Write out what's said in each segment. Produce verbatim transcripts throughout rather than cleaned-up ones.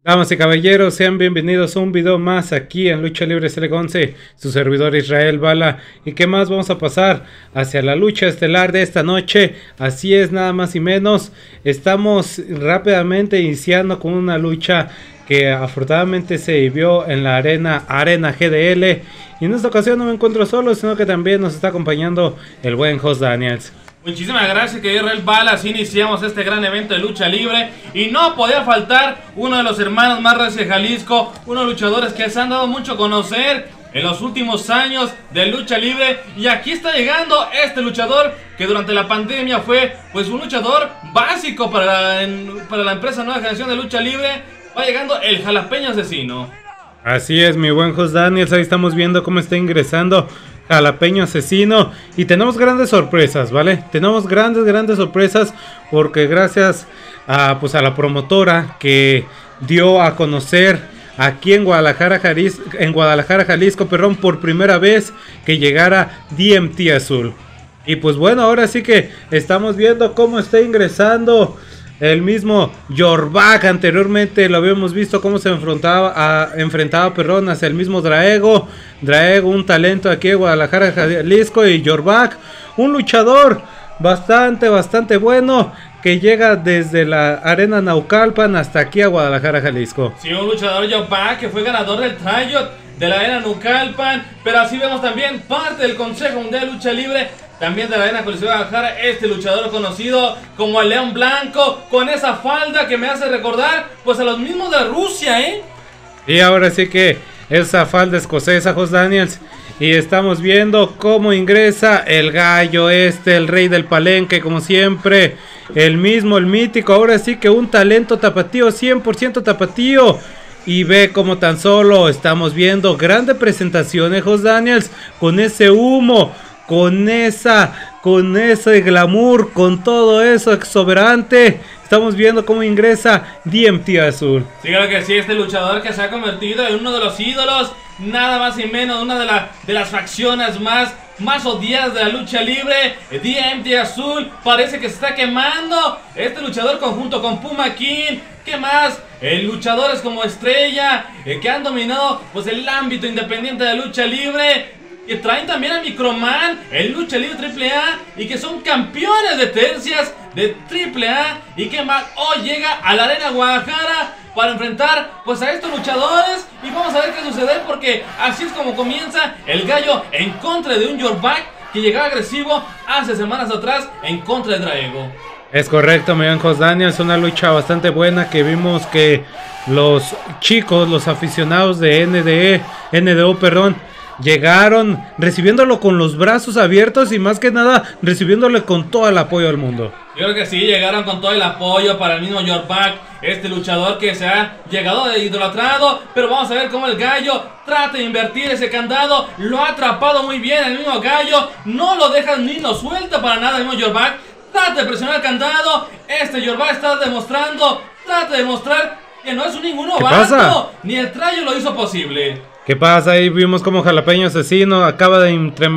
Damas y caballeros, sean bienvenidos a un video más aquí en Lucha Libre C L once, su servidor Israel Bala. ¿Y qué más? Vamos a pasar hacia la lucha estelar de esta noche. Así es, nada más y menos. Estamos rápidamente iniciando con una lucha que afortunadamente se vivió en la arena Arena G D L. Y en esta ocasión no me encuentro solo, sino que también nos está acompañando el buen Jos Daniels. Muchísimas gracias, querido Israel Bala. Así iniciamos este gran evento de lucha libre. Y no podía faltar uno de los hermanos más recios de Jalisco, unos luchadores que se han dado mucho a conocer en los últimos años de lucha libre. Y aquí está llegando este luchador que durante la pandemia fue pues un luchador básico para la, en, para la empresa Nueva Generación de Lucha Libre. Va llegando el Jalapeño Asesino. Así es, mi buen Jos Daniels. Ahí estamos viendo cómo está ingresando Jalapeño Asesino. Y tenemos grandes sorpresas, ¿vale? Tenemos grandes, grandes sorpresas. Porque gracias a, pues, a la promotora que dio a conocer aquí en Guadalajara, Jalisco, en Guadalajara, Jalisco, perdón, por primera vez que llegara D M T Azul. Y pues bueno, ahora sí que estamos viendo cómo está ingresando el mismo Yorback. Anteriormente lo habíamos visto cómo se enfrentaba, a, enfrentaba perdón, hacia el mismo Draego. Draego, un talento aquí en Guadalajara, Jalisco. Y Yorback, un luchador bastante, bastante bueno, que llega desde la arena Naucalpan hasta aquí a Guadalajara, Jalisco. Sí, un luchador Yorback que fue ganador del tryout de la arena Naucalpan. Pero así vemos también parte del Consejo Mundial de Lucha Libre, también de la arena Coliseo de Guadalajara, este luchador conocido como el León Blanco, con esa falda que me hace recordar pues a los mismos de Rusia, ¿eh? Y ahora sí que esa falda escocesa, Jos Daniels. Y estamos viendo cómo ingresa el gallo este, el rey del palenque, como siempre. El mismo, el mítico, ahora sí que un talento tapatío, cien por ciento tapatío. Y ve como tan solo estamos viendo grande presentación, ¿eh, Jos Daniels? Con ese humo, con esa, con ese glamour, con todo eso exuberante. Estamos viendo cómo ingresa D M T Azul. Sí, claro que sí, este luchador que se ha convertido en uno de los ídolos, nada más y menos, una de, la, de las facciones más, más odiadas de la lucha libre. D M T Azul parece que se está quemando. Este luchador conjunto con Puma King, ¿qué más? El luchadores como Estrella, eh, que han dominado pues el ámbito independiente de la lucha libre. Que traen también a Microman, el lucha libre triple A, y que son campeones de tercias de triple A. Y que más hoy llega a la arena Guadalajara para enfrentar pues a estos luchadores. Y vamos a ver qué sucede, porque así es como comienza el gallo en contra de un Yorback que llegaba agresivo hace semanas atrás en contra de Draego. Es correcto, mi Jos Daniels, una lucha bastante buena que vimos que los chicos, los aficionados de N D E, N D O, perdón, llegaron recibiéndolo con los brazos abiertos y más que nada recibiéndole con todo el apoyo del mundo. Yo creo que sí, llegaron con todo el apoyo para el mismo Yorback, este luchador que se ha llegado de idolatrado. Pero vamos a ver cómo el gallo trata de invertir ese candado. Lo ha atrapado muy bien el mismo gallo, no lo deja ni lo suelta para nada el mismo Yorback. Trata de presionar el candado. Este Yorback está demostrando, trata de demostrar que no es un ningún novato, ni el trayo lo hizo posible. ¿Qué pasa? Ahí vimos como Jalapeño Asesino acaba de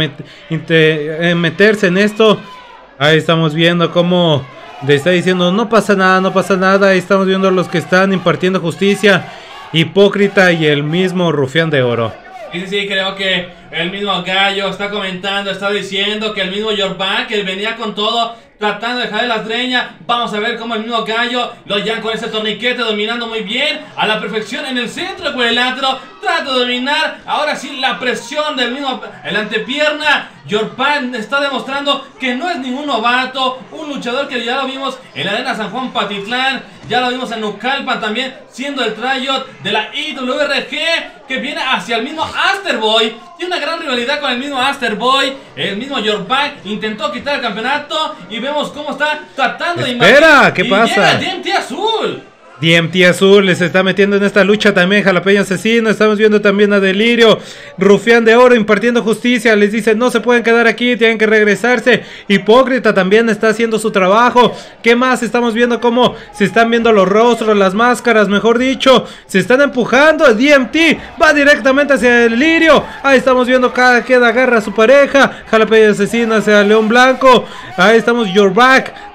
meterse en esto. Ahí estamos viendo cómo le está diciendo no pasa nada, no pasa nada. Ahí estamos viendo a los que están impartiendo justicia, Hipócrita y el mismo Rufián de Oro. Sí, sí, sí, creo que el mismo gallo está comentando, está diciendo que el mismo Yorback, que venía con todo, tratando de dejar las greñas. Vamos a ver cómo el mismo gallo lo llevan con ese torniquete, dominando muy bien a la perfección en el centro del cuadrilátero. Trata de dominar, ahora sí, la presión del mismo, el antepierna. Yorback está demostrando que no es ningún novato, un luchador que ya lo vimos en la arena San Juan Patitlán, ya lo vimos en Naucalpan también, siendo el tryout de la I W R G, que viene hacia el mismo Asterboy. Tiene una gran rivalidad con el mismo Asterboy. El mismo Yorback intentó quitar el campeonato y vemos cómo está tratando Espera, de Espera, ¿qué y pasa? Llega D M T Azul. D M T Azul les está metiendo en esta lucha también. Jalapeño Asesino, estamos viendo también a Delirio, Rufián de Oro impartiendo justicia. Les dice no se pueden quedar aquí, tienen que regresarse. Hipócrita también está haciendo su trabajo. ¿Qué más? Estamos viendo cómo se están viendo los rostros, las máscaras, mejor dicho. Se están empujando. D M T va directamente hacia Delirio. Ahí estamos viendo cada quien agarra a su pareja. Jalapeño Asesino hacia León Blanco. Ahí estamos Yorback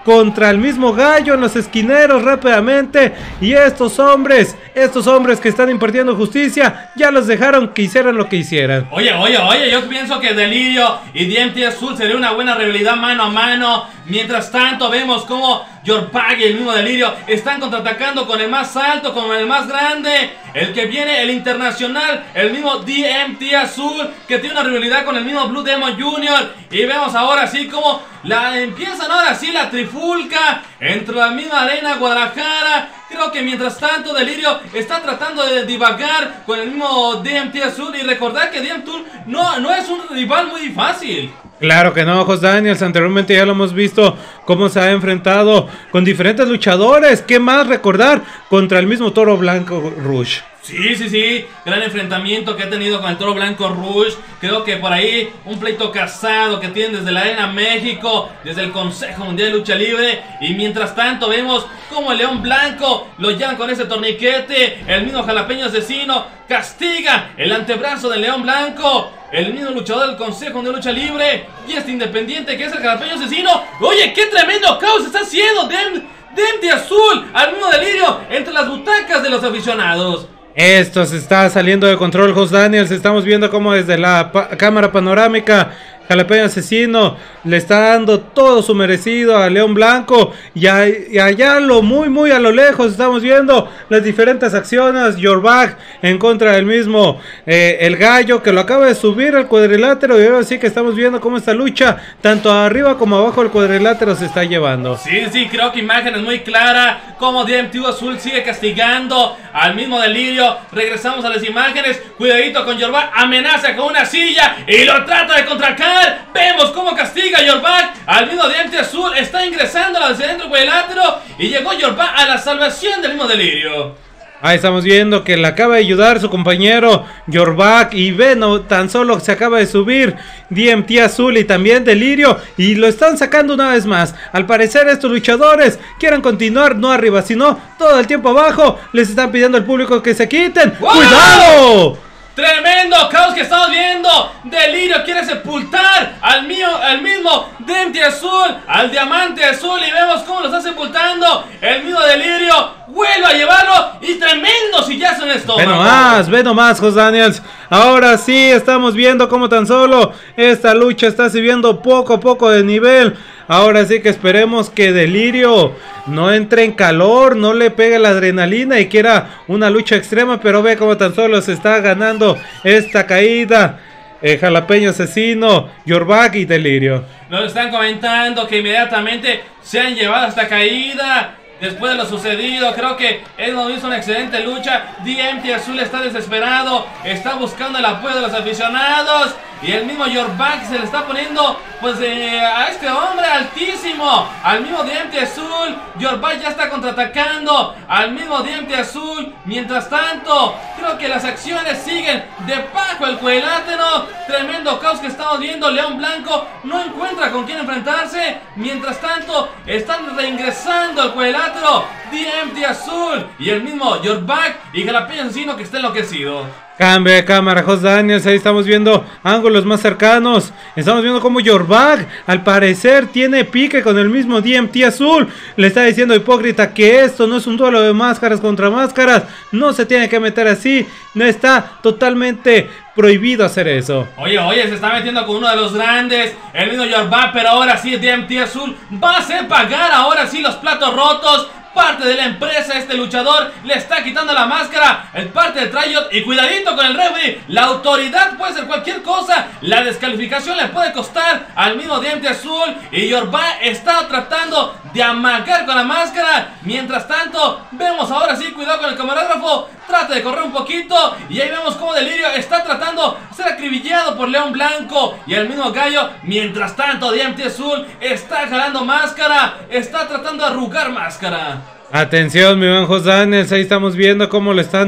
contra el mismo Gallo en los esquineros rápidamente. Y estos hombres, estos hombres que están impartiendo justicia, ya los dejaron que hicieran lo que hicieran. Oye, oye, oye, yo pienso que Delirio y D M T Azul sería una buena rivalidad mano a mano. Mientras tanto vemos como York-Bag y el mismo Delirio están contraatacando con el más alto, con el más grande, el que viene, el internacional, el mismo D M T Azul, que tiene una rivalidad con el mismo Blue Demon junior Y vemos ahora así como la empiezan ahora sí la trifulca entre la misma Arena Guadalajara. Creo que mientras tanto Delirio está tratando de divagar con el mismo D M T Azul. Y recordar que D M T Azul no, no es un rival muy fácil. Claro que no, Jos Daniels, anteriormente ya lo hemos visto cómo se ha enfrentado con diferentes luchadores. ¿Qué más recordar? Contra el mismo Toro Blanco Rush. Sí, sí, sí, gran enfrentamiento que ha tenido con el Toro Blanco Rush. Creo que por ahí un pleito casado que tienen desde la Arena México, desde el Consejo Mundial de Lucha Libre. Y mientras tanto vemos como el León Blanco lo llevan con ese torniquete. El mismo Jalapeño Asesino castiga el antebrazo del León Blanco. El mismo luchador del Consejo Mundial de Lucha Libre y este independiente que es el Jalapeño Asesino. Oye, qué tremendo caos está haciendo D M T Azul al mismo Delirio entre las butacas de los aficionados. Esto se está saliendo de control, Jos Daniels. Estamos viendo cómo desde la pa cámara panorámica Jalapeño Asesino le está dando todo su merecido a León Blanco. Y, a, y allá lo muy muy a lo lejos estamos viendo las diferentes acciones. York-Bag en contra del mismo eh, el Gallo, que lo acaba de subir al cuadrilátero. Y ahora sí que estamos viendo cómo esta lucha tanto arriba como abajo del cuadrilátero se está llevando. Sí, sí, creo que imagen es muy clara. Como D M T Azul sigue castigando al mismo Delirio. Regresamos a las imágenes. Cuidadito con York-Bag, amenaza con una silla y lo trata de contracar. Vemos cómo castiga York-Bag al mismo D M T Azul. Está ingresando hacia dentro del cuadrilátero y llegó York-Bag a la salvación del mismo Delirio. Ahí estamos viendo que le acaba de ayudar su compañero York-Bag. Y Veno tan solo se acaba de subir D M T Azul y también Delirio. Y lo están sacando una vez más. Al parecer estos luchadores quieren continuar no arriba, sino todo el tiempo abajo. Les están pidiendo al público que se quiten. ¡Wow! ¡Cuidado! Tremendo caos que estamos viendo. Delirio quiere sepultar al mío, al mismo D M T Azul, al Diamante Azul. Y vemos cómo lo está sepultando. El mismo Delirio vuelve a llevarlo. Y tremendo sillazo en esto. Ve nomás, ve nomás, Jos Daniels. Ahora sí estamos viendo cómo tan solo esta lucha está subiendo poco a poco de nivel. Ahora sí que esperemos que Delirio no entre en calor, no le pegue la adrenalina y quiera una lucha extrema. Pero ve cómo tan solo se está ganando esta caída. Eh, Jalapeño Asesino, York-Bag y Delirio. Nos están comentando que inmediatamente se han llevado esta caída. Después de lo sucedido, creo que hemos visto una excelente lucha. D M T Azul está desesperado, está buscando el apoyo de los aficionados. Y el mismo York-Bag se le está poniendo pues eh, a este hombre altísimo, al mismo D M T Azul. York-Bag ya está contraatacando al mismo D M T Azul. Mientras tanto, creo que las acciones siguen debajo del cuadrilátero. Tremendo caos que estamos viendo. León Blanco no encuentra con quién enfrentarse. Mientras tanto, están reingresando al cuadrilátero D M T Azul y el mismo York-Bag y Jalapeño Asesino que está enloquecido. Cambio de cámara, Jos Daniels. Ahí estamos viendo ángulos más cercanos. Estamos viendo como York-Bag al parecer tiene pique con el mismo D M T Azul. Le está diciendo hipócrita que esto no es un duelo de máscaras contra máscaras. No se tiene que meter así. No está totalmente prohibido hacer eso. Oye, oye, se está metiendo con uno de los grandes, el mismo York-Bag, pero ahora sí D M T Azul va a hacer pagar ahora sí los platos rotos. Parte de la empresa, este luchador le está quitando la máscara, el parte de tryout. Y cuidadito con el referee, la autoridad puede ser cualquier cosa. La descalificación le puede costar al mismo D M T Azul. Y York-Bag está tratando de amagar con la máscara. Mientras tanto, vemos ahora sí, cuidado con el camarógrafo, trata de correr un poquito. Y ahí vemos como Delirio está tratando de ser acribillado por León Blanco y el mismo Gallo. Mientras tanto, D M T Azul está jalando máscara, está tratando de arrugar máscara. Atención, mi buen Jos Daniels. Ahí estamos viendo cómo le están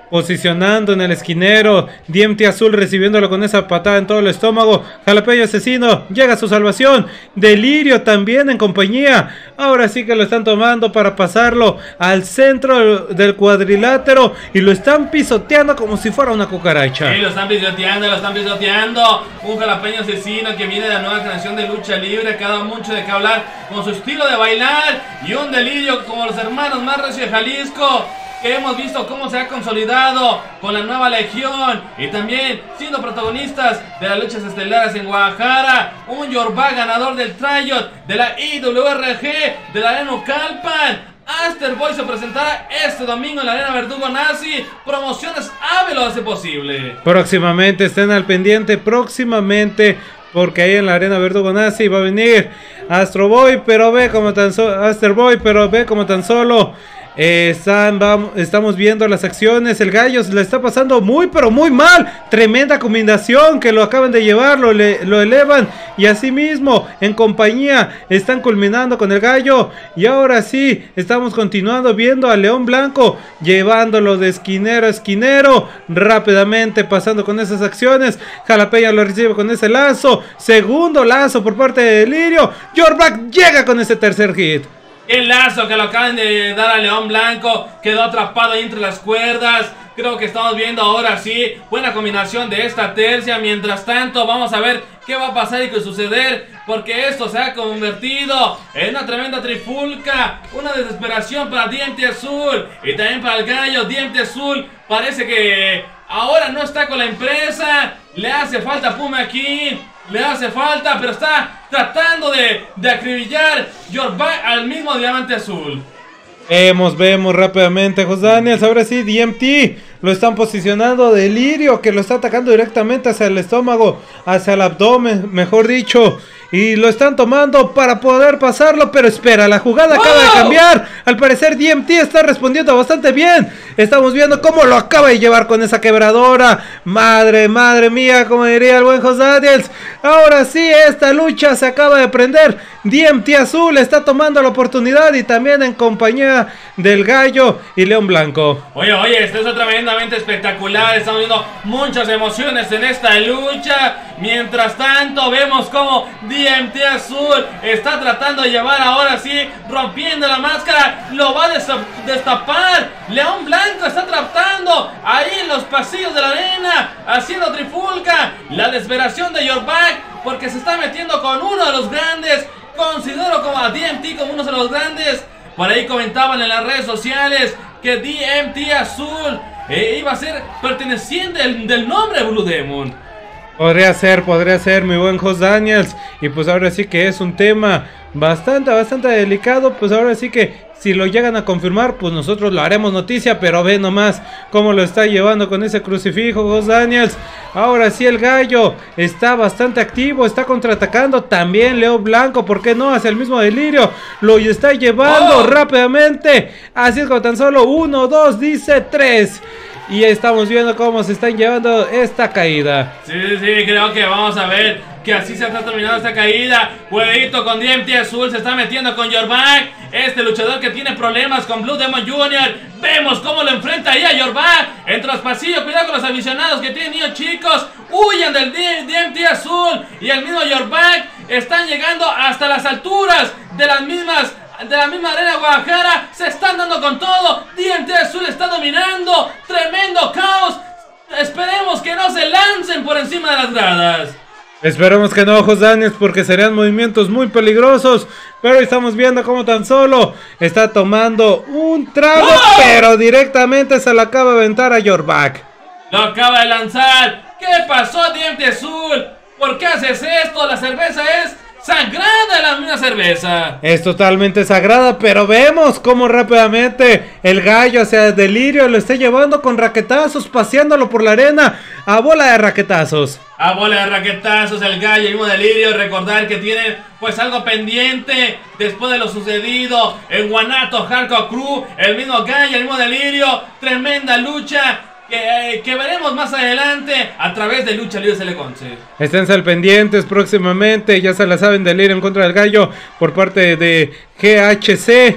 posicionando en el esquinero. D M T Azul recibiéndolo con esa patada en todo el estómago. Jalapeño Asesino llega a su salvación. Delirio también en compañía. Ahora sí que lo están tomando para pasarlo al centro del cuadrilátero y lo están pisoteando como si fuera una cucaracha. Sí, lo están pisoteando, lo están pisoteando. Un Jalapeño Asesino que viene de la nueva generación de lucha libre, que ha dado mucho de qué hablar con su estilo de bailar, y un Delirio como los hermanos más recios de Jalisco, que hemos visto cómo se ha consolidado con la nueva legión y también siendo protagonistas de las luchas estelares en Guadalajara. Un Yorba ganador del tryout de la I W R G de la Arena Ucalpan. Aster Boy se presentará este domingo en la Arena Verdugo Nazi. Promociones Ave lo hace posible. Próximamente estén al pendiente, próximamente, porque ahí en la Arena Verdugo Nazi va a venir Astro Boy, pero ve como tan solo Aster Boy, pero ve como tan solo Eh, están, vamos, estamos viendo las acciones. El gallo se le está pasando muy pero muy mal. Tremenda combinación que lo acaban de llevar. Lo, le, lo elevan. Y así mismo en compañía están culminando con el gallo. Y ahora sí estamos continuando viendo a León Blanco llevándolo de esquinero a esquinero. Rápidamente pasando con esas acciones. Jalapeño lo recibe con ese lazo. Segundo lazo por parte de Delirio. Yorback llega con ese tercer hit. El lazo que lo acaban de dar a León Blanco quedó atrapado ahí entre las cuerdas. Creo que estamos viendo ahora sí buena combinación de esta tercia. Mientras tanto vamos a ver qué va a pasar y qué suceder, porque esto se ha convertido en una tremenda trifulca, una desesperación para D M T Azul y también para el gallo. D M T Azul parece que ahora no está con la empresa, le hace falta Puma King, le hace falta, pero está tratando de, de acribillar Yorba al mismo Diamante Azul. Vemos, vemos rápidamente, Jos Daniels. Ahora sí, D M T lo están posicionando. Delirio que lo está atacando directamente hacia el estómago, hacia el abdomen, mejor dicho. Y lo están tomando para poder pasarlo. Pero espera, la jugada ¡wow! Acaba de cambiar. Al parecer D M T está respondiendo bastante bien. Estamos viendo cómo lo acaba de llevar con esa quebradora. Madre, madre mía, como diría el buen Jos Daniels. Ahora sí, esta lucha se acaba de prender. D M T Azul está tomando la oportunidad y también en compañía del gallo y León Blanco. Oye, oye, esto es tremendamente espectacular. Estamos viendo muchas emociones en esta lucha. Mientras tanto vemos como D M T Azul está tratando de llevar ahora sí, rompiendo la máscara. Lo va a destapar. León Blanco está tratando ahí en los pasillos de la arena, haciendo trifulca. La desesperación de Yorback, porque se está metiendo con uno de los grandes. Considero como a D M T como uno de los grandes. Por ahí comentaban en las redes sociales que D M T Azul eh, iba a ser perteneciente del, del nombre Blue Demon. Podría ser, podría ser, mi buen Jos Daniels. Y pues ahora sí que es un tema bastante, bastante delicado. Pues ahora sí que si lo llegan a confirmar, pues nosotros lo haremos noticia. Pero ve nomás cómo lo está llevando con ese crucifijo, Jos Daniels. Ahora sí el gallo está bastante activo, está contraatacando. También León Blanco, ¿por qué no? Hacia el mismo Delirio. Lo está llevando oh. rápidamente. Así es como tan solo uno, dos, dice tres. Y estamos viendo cómo se están llevando esta caída. Sí, sí, creo que vamos a ver que así se está terminando esta caída. Jueguito con D M T Azul, se está metiendo con Yorback, este luchador que tiene problemas con Blue Demon junior Vemos cómo lo enfrenta ahí a Yorback entre los pasillos. Cuidado con los aficionados que tienen niños chicos. Huyen del D M T Azul. Y el mismo Yorback están llegando hasta las alturas de las mismas de la misma arena Guadalajara. Se están dando con todo. D M T Azul está dominando. Tremendo caos. Esperemos que no se lancen por encima de las gradas. Esperemos que no, Jos Daniels, porque serían movimientos muy peligrosos. Pero estamos viendo cómo tan solo está tomando un trago, ¡oh! Pero directamente se lo acaba de aventar a Yorback. Lo acaba de lanzar. ¿Qué pasó, D M T Azul? ¿Por qué haces esto? La cerveza es sagrada, la misma cerveza. Es totalmente sagrada, pero vemos cómo rápidamente el gallo hacia Delirio lo está llevando con raquetazos, paseándolo por la arena a bola de raquetazos. A bola de raquetazos el gallo, el mismo Delirio. Recordar que tienen pues algo pendiente después de lo sucedido en Guanato Hardcore Crew. El mismo gallo, el mismo Delirio. Tremenda lucha Que, eh, que veremos más adelante a través de Lucha Libre L once. Esténse al pendientes próximamente, ya se la saben, Delirio en contra del gallo por parte de G H C.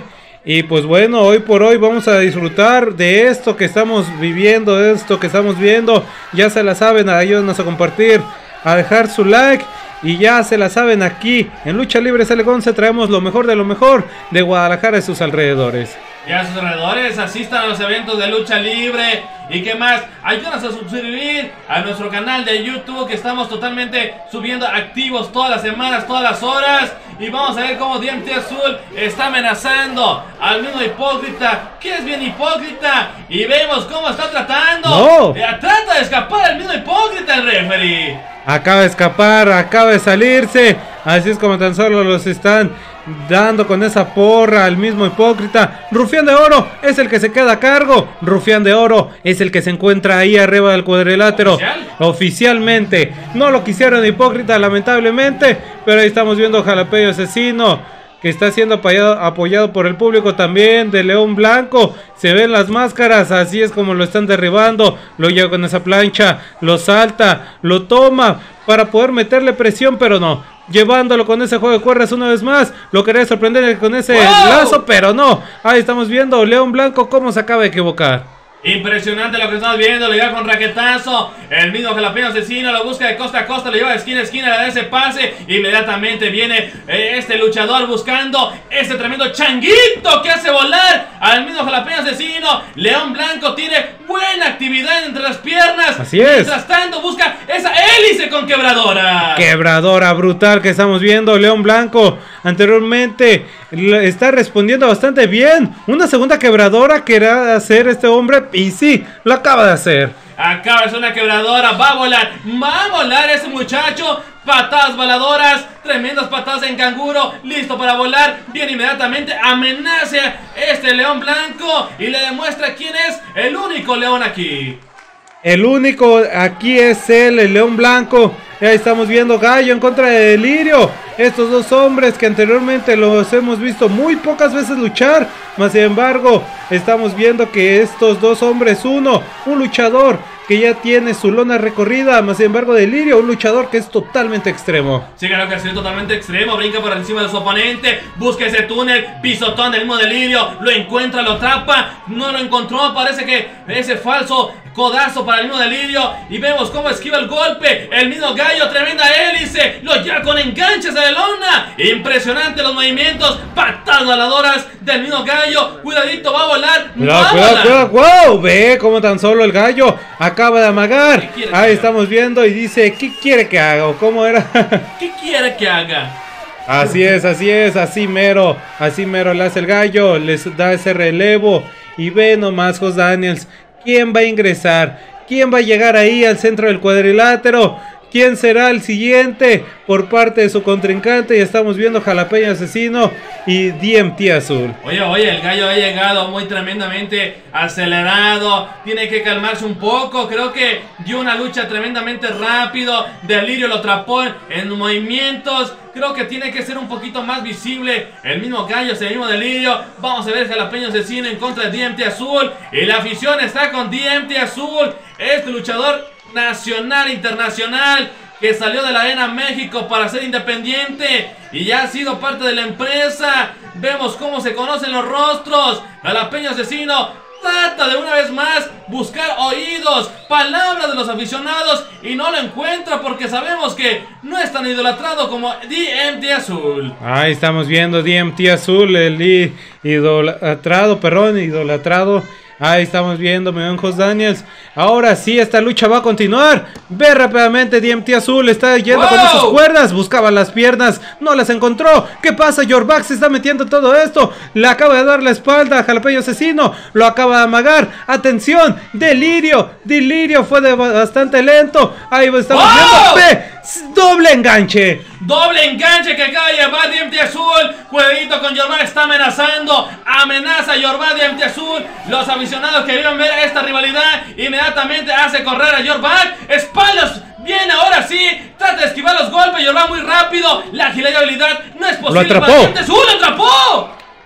Y pues bueno, hoy por hoy vamos a disfrutar de esto que estamos viviendo, de esto que estamos viendo. Ya se la saben, ayúdenos a compartir, a dejar su like. Y ya se la saben, aquí en Lucha Libre Sale Gonce traemos lo mejor de lo mejor de Guadalajara y sus alrededores. Y a sus alrededores asistan a los eventos de lucha libre. ¿Y qué más? Ayúdanos a suscribir a nuestro canal de YouTube, que estamos totalmente subiendo activos todas las semanas, todas las horas. Y vamos a ver cómo D M T Azul está amenazando al mismo Hipócrita, que es bien hipócrita. Y vemos cómo está tratando. No. Eh, trata de escapar al mismo Hipócrita el referee. Acaba de escapar, acaba de salirse. Así es como tan solo los están dando con esa porra al mismo Hipócrita. Rufián de Oro es el que se queda a cargo. Rufián de Oro es el que se encuentra ahí arriba del cuadrilátero. ¿Oficial? Oficialmente. No lo quisieron Hipócrita, lamentablemente. Pero ahí estamos viendo Jalapeño Asesino, que está siendo apoyado, apoyado por el público también de León Blanco. Se ven las máscaras, así es como lo están derribando. Lo lleva con esa plancha, lo salta, lo toma para poder meterle presión, pero no. Llevándolo con ese juego de cuerdas una vez más. Lo quería sorprender con ese ¡Wow! lazo, pero no. Ahí estamos viendo León Blanco cómo se acaba de equivocar. Impresionante lo que estamos viendo, le lleva con raquetazo. El mismo Jalapeño Asesino lo busca de costa a costa, le lleva de esquina a esquina, le da ese pase. Inmediatamente viene eh, este luchador buscando este tremendo changuito que hace volar al mismo Jalapeño Asesino. León Blanco tiene buena actividad entre las piernas. Así es. Mientras tanto busca esa hélice con quebradora. Quebradora brutal que estamos viendo. León Blanco anteriormente está respondiendo bastante bien. Una segunda quebradora que era hacer este hombre, y sí, lo acaba de hacer. Acaba de hacer una quebradora, va a volar, va a volar ese muchacho. Patadas voladoras, tremendas patadas en canguro, listo para volar. Bien, inmediatamente amenaza este León Blanco y le demuestra quién es el único león aquí. El único aquí es él, el León Blanco. Ya estamos viendo Gallo en contra de Delirio. Estos dos hombres que anteriormente los hemos visto muy pocas veces luchar. Más sin embargo, estamos viendo que estos dos hombres, uno, un luchador que ya tiene su lona recorrida. Más sin embargo, Delirio, un luchador que es totalmente extremo. Sí, claro que es totalmente extremo. Brinca por encima de su oponente, busca ese túnel, pisotón del mismo Delirio. Lo encuentra, lo atrapa, no lo encontró. Parece que ese falso codazo para el mismo Delirio. Y vemos cómo esquiva el golpe. El mismo Gallo, tremenda hélice. Lo lleva con enganches de la lona. Impresionante los movimientos. Patadas voladoras del mismo Gallo. Cuidadito, va a volar. Cuidado, va a cuidado, volar. cuidado. Wow, ve cómo tan solo el Gallo acaba de amagar. ¿Qué quiere Ahí que estamos viendo y dice, ¿qué quiere que haga? ¿O cómo era? ¿Qué quiere que haga? Así es, así es, así mero. Así mero le hace el Gallo. Les da ese relevo. Y ve nomás, Jos Daniels, ¿quién va a ingresar? ¿Quién va a llegar ahí al centro del cuadrilátero? ¿Quién será el siguiente por parte de su contrincante? Y estamos viendo Jalapeño Asesino y D M T Azul. Oye, oye, el Gallo ha llegado muy tremendamente acelerado. Tiene que calmarse un poco. Creo que dio una lucha tremendamente rápido. Delirio lo atrapó en movimientos. Creo que tiene que ser un poquito más visible el mismo Gallo, ese mismo Delirio. Vamos a ver Jalapeño Asesino en contra de D M T Azul. Y la afición está con D M T Azul. Este luchador nacional, internacional, que salió de la Arena México para ser independiente y ya ha sido parte de la empresa. Vemos cómo se conocen los rostros. Jalapeño Asesino trata de una vez más buscar oídos, palabras de los aficionados y no lo encuentra porque sabemos que no es tan idolatrado como D M T Azul. Ahí estamos viendo D M T Azul, el idolatrado, perdón, idolatrado. Ahí estamos viendo, mi buen Jos Daniels. Ahora sí, esta lucha va a continuar. Ve rápidamente, D M T Azul está yendo ¡Wow! con esas cuerdas. Buscaba las piernas, no las encontró. ¿Qué pasa? Yorback se está metiendo en todo esto. Le acaba de dar la espalda a Jalapeño Asesino. Lo acaba de amagar. Atención, Delirio. Delirio fue de bastante lento. Ahí estamos ¡Wow! viendo. Ve, doble enganche. Doble enganche que acaba de llevar D M T Azul. Cuidadito con Yorback, está amenazando. Amenaza a Yorback, D M T Azul. Los aficionados que querían ver esta rivalidad inmediatamente hace correr a Yorback. Espaldas. Bien, ahora sí. Trata de esquivar los golpes. Yorback muy rápido. La agilidad y habilidad no es posible. Lo atrapó. Para D M T Azul. ¡Lo atrapó!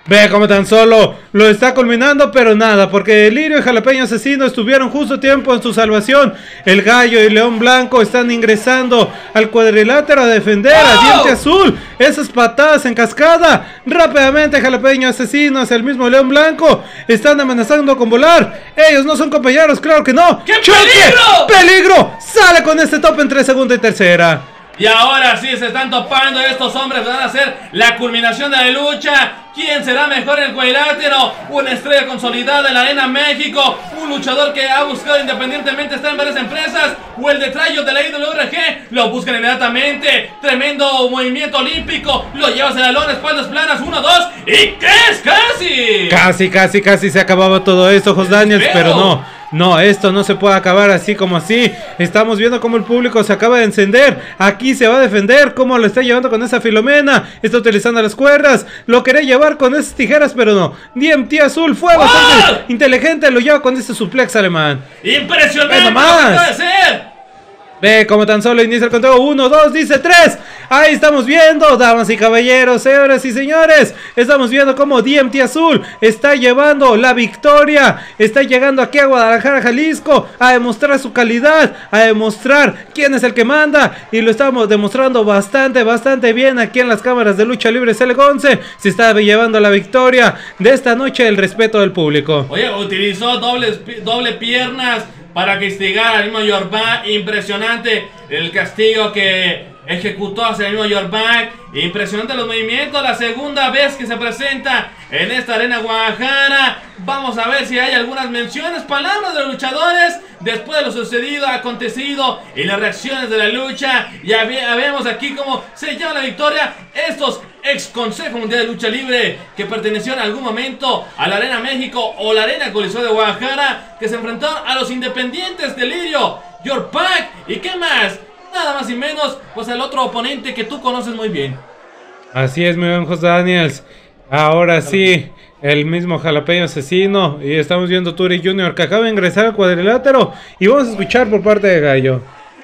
Ve como tan solo lo está culminando, pero nada, porque Lirio y Jalapeño Asesino estuvieron justo a tiempo en su salvación. El Gallo y León Blanco están ingresando al cuadrilátero a defender ¡Oh! a Diente Azul. Esas patadas en cascada. Rápidamente Jalapeño Asesino hacia el mismo León Blanco. Están amenazando con volar. Ellos no son compañeros, claro que no. ¡Qué peligro! ¡Peligro! Sale con este top entre segunda y tercera. Y ahora sí se están topando estos hombres, van a hacer la culminación de la lucha. ¿Quién será mejor en el cuadrilátero? Una estrella consolidada en la Arena México, un luchador que ha buscado independientemente estar en varias empresas, o el de Trayo de la I W R G, lo buscan inmediatamente. Tremendo movimiento olímpico, lo llevas en la lona, espaldas planas, uno, dos, y ¿qué es? Casi Casi, casi, casi se acababa todo esto, Jos Daniels, pero no. No, esto no se puede acabar así como así. Estamos viendo cómo el público se acaba de encender. Aquí se va a defender. Cómo lo está llevando con esa Filomena. Está utilizando las cuerdas. Lo quería llevar con esas tijeras, pero no. D M T Azul fue bastante ¡Oh! inteligente. Lo lleva con este suplex alemán. ¡Impresionante! ¡No puede ser! Ve como tan solo inicia el conteo. Uno, dos, dice tres. Ahí estamos viendo, damas y caballeros, señoras y señores. Estamos viendo cómo D M T Azul está llevando la victoria. Está llegando aquí a Guadalajara, Jalisco, a demostrar su calidad, a demostrar quién es el que manda. Y lo estamos demostrando bastante, bastante bien aquí en las cámaras de Lucha Libre C L once. Se está llevando la victoria de esta noche, el respeto del público. Oye, utilizó dobles, doble piernas para castigar al mismo Yorback. Impresionante el castigo que ejecutó hacia el mismo Yorback. Impresionante los movimientos. La segunda vez que se presenta en esta arena Guadalajara. Vamos a ver si hay algunas menciones, palabras de los luchadores después de lo sucedido, acontecido y las reacciones de la lucha. Ya vemos aquí cómo se lleva la victoria estos ex Consejo Mundial de Lucha Libre que pertenecieron en algún momento a la Arena México o la Arena Coliseo de Guadalajara, que se enfrentaron a los independientes de Lirio, Yorback y qué más, nada más y menos, pues el otro oponente que tú conoces muy bien. Así es, mi buen Jos Daniels. Ahora sí, el mismo Jalapeño Asesino. Y estamos viendo Turi Junior que acaba de ingresar al cuadrilátero. Y vamos a escuchar por parte de Gallo.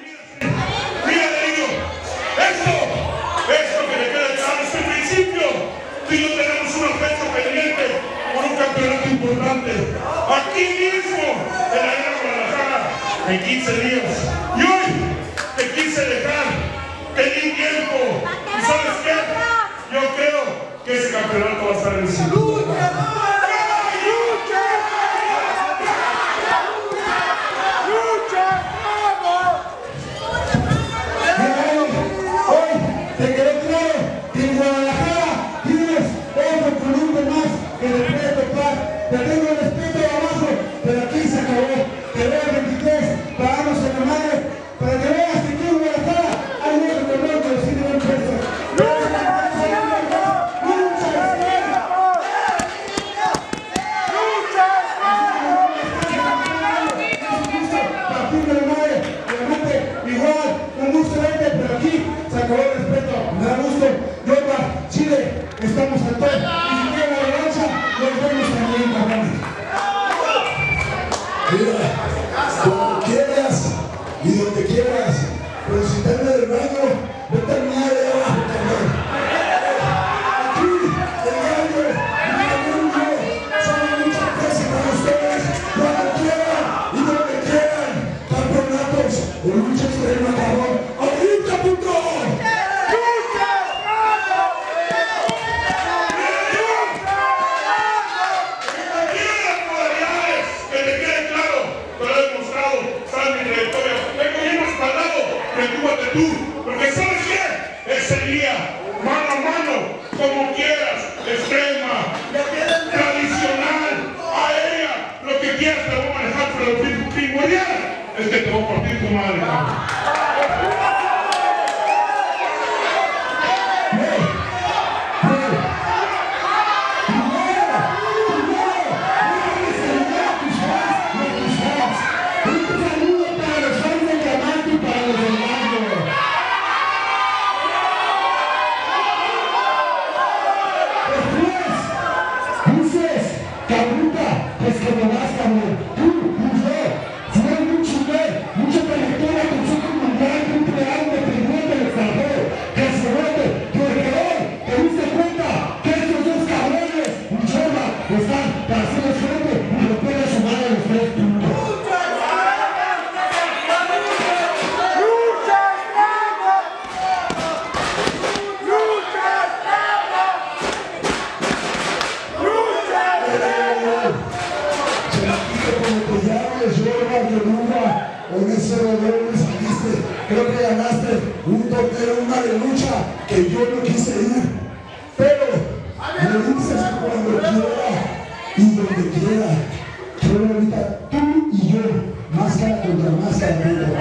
Aquí mismo, en la Arena Guadalajara, en quince días. Y hoy te quise dejar, te di tiempo. ¿Y sabes qué? Yo creo que ese campeonato va a estar en el cinturón. Te tengo el respeto de abajo, pero aquí se acabó. Te veo el veintitrés, pagamos en la madre, para que veas que aquí en Guadalajara hay un otro color que decide una empresa. Partir de la madre, obviamente, igual, un gusto verte, pero aquí se acabó el respeto. Me da gusto. Yorback, Chile, estamos al top. Y si quieren la revancha, nos vemos también, cabrón. Mira, como quieras y donde quieras, pero si te anda del baño, vete al madre de abajo, cabrón. Aquí, el gallo, el gallo, son muchas cosas para ustedes, cuando quieran y donde quieran, campeonatos o lucha extrema, cabrón. ¡Ahorita, puto! Tú, porque ¿sabes qué? Ese día, mano a mano, como quieras, extrema, tradicional, aérea, lo que quieras te voy a manejar, pero lo primordial es que te voy a partir tu madre. Pues como vas, cabrón, tú, tú, yo, fue mucho, mucha trayectoria con su ese dolor me saliste. Creo que ganaste un torneo, una de lucha que yo no quise ir. Pero me dices cuando quiera y donde quiera. Pero ahorita tú y yo, máscara contra máscara.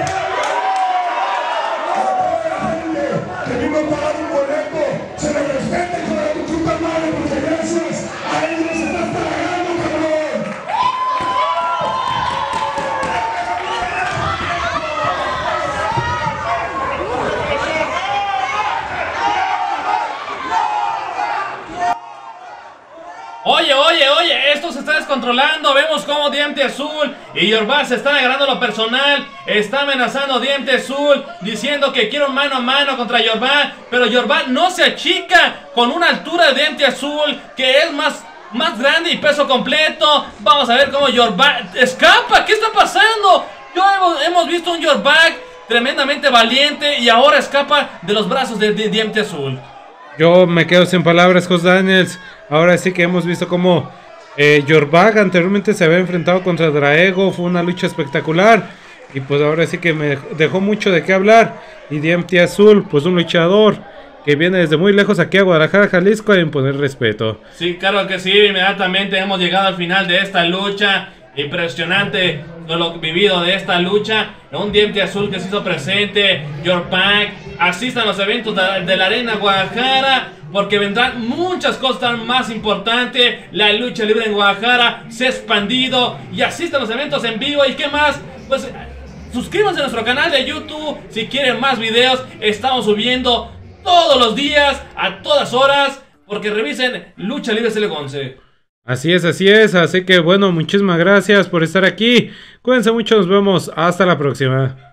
Que tú me pagas un boleto, se lo respete con la tu puta madre, porque gracias a ellos se está pagando, cabrón. Oye, oye, oye, esto se está descontrolando. Vemos cómo Diente Azul y Yorba se están agarrando lo personal. Está amenazando a Diente Azul, diciendo que quiere un mano a mano contra Yorba. Pero Yorba no se achica con una altura de Diente Azul que es más, más grande y peso completo. Vamos a ver cómo Yorba escapa. ¿Qué está pasando? Yo hemos, hemos visto un Yorba tremendamente valiente y ahora escapa de los brazos de, de Diente Azul. Yo me quedo sin palabras, Jos Daniels. Ahora sí que hemos visto cómo eh, Yorba anteriormente se había enfrentado contra Draego. Fue una lucha espectacular. Y pues ahora sí que me dejó mucho de qué hablar. Y Diente Azul, pues un luchador que viene desde muy lejos aquí a Guadalajara, Jalisco, a imponer respeto. Sí, claro que sí. Inmediatamente hemos llegado al final de esta lucha. Impresionante lo vivido de esta lucha. Un Diente Azul que se hizo presente. Yorba, asistan a los eventos de, de la Arena Guadalajara, porque vendrán muchas cosas más importantes. La lucha libre en Guadalajara se ha expandido. Y asistan a los eventos en vivo. ¿Y qué más? Pues suscríbanse a nuestro canal de YouTube si quieren más videos. Estamos subiendo todos los días, a todas horas, porque revisen Lucha Libre C L once. Así es, así es. Así que bueno, muchísimas gracias por estar aquí. Cuídense mucho, nos vemos. Hasta la próxima.